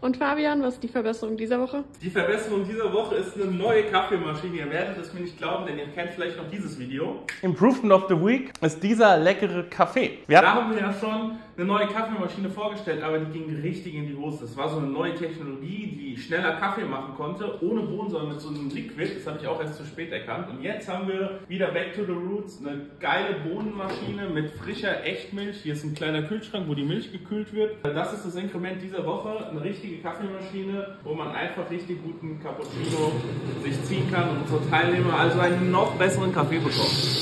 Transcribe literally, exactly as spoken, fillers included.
Und Fabian, was ist die Verbesserung dieser Woche? Die Verbesserung dieser Woche ist eine neue Kaffeemaschine. Ihr werdet es mir nicht glauben, denn ihr kennt vielleicht noch dieses Video. Improvement of the Week ist dieser leckere Kaffee. Wir Da haben wir ja schon eine neue Kaffeemaschine vorgestellt, aber die ging richtig in die Hose. Das war so eine neue Technologie, die schneller Kaffee machen konnte, ohne Bohnen, sondern mit so einem Liquid. Das habe ich auch erst zu spät erkannt. Und jetzt haben wir wieder Back to the Roots, eine geile Bohnenmaschine mit frischer Echtmilch. Hier ist ein kleiner Kühlschrank, wo die Milch gekühlt wird. Das ist das Inkrement dieser Woche, eine richtige Kaffeemaschine, wo man einfach richtig guten Cappuccino sich ziehen kann und unsere Teilnehmer also einen noch besseren Kaffee bekommen.